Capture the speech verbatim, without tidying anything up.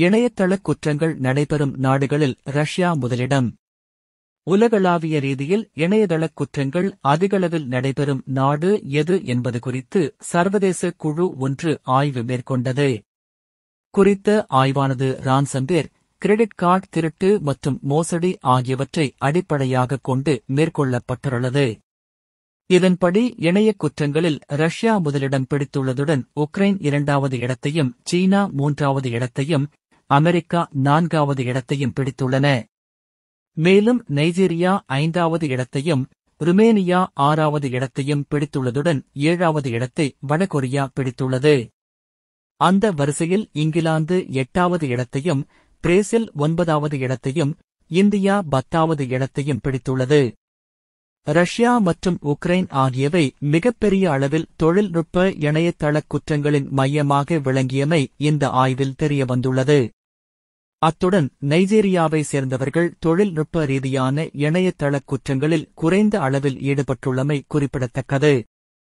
இணையதள குற்றங்கள் நடைபெறும் நாடுகளில் ரஷ்யா முதலிடம். உலகளாவிய ரீதியில் இணையதள குற்றங்கள் அதிகளவில் நடைபெறும் நாடு எது என்பது குறித்து சர்வதேச குழு ஒன்று ஆய்வு மேற்கொண்டது. குறித்த ஆய்வானது ரான்சம்வேர், கிரெடிட் கார்டு திருட்டு மற்றும் மோசடி ஆகியவற்றை அடிப்படையாகக் கொண்டு மேற்கொள்ளப்பட்டுள்ளது. இதன்படி இணைய குற்றங்களில் ரஷ்யா முதலிடம் பிடித்துள்ளதுடன் உக்ரைன் இரண்டாவது இடத்தையும், சீனா மூன்றாவது இடத்தையும், அமெரிக்கா நான்காவது இடத்தையும் பிடித்துள்ளன. மேலும் நைஜீரியா ஐந்தாவது இடத்தையும், ருமேனியா ஆறாவது இடத்தையும் பிடித்துள்ளதுடன் ஏழாவது இடத்தை வடகொரியா பிடித்துள்ளது. அந்த வரிசையில் இங்கிலாந்து எட்டாவது இடத்தையும், பிரேசில் ஒன்பதாவது இடத்தையும், இந்தியா பத்தாவது இடத்தையும் பிடித்துள்ளது. ரஷ்யா மற்றும் உக்ரைன் ஆகியவை மிகப்பெரிய அளவில் தொழில்நுட்ப இணையதள குற்றங்களின் மையமாக விளங்கியமை இந்த ஆய்வில் தெரியவந்துள்ளது. அத்துடன் நைஜீரியாவை சேர்ந்தவர்கள் தொழில்நுட்ப ரீதியான இணையதள குற்றங்களில் குறைந்த அளவில் ஈடுபட்டுள்ளமை குறிப்பிடத்தக்கது.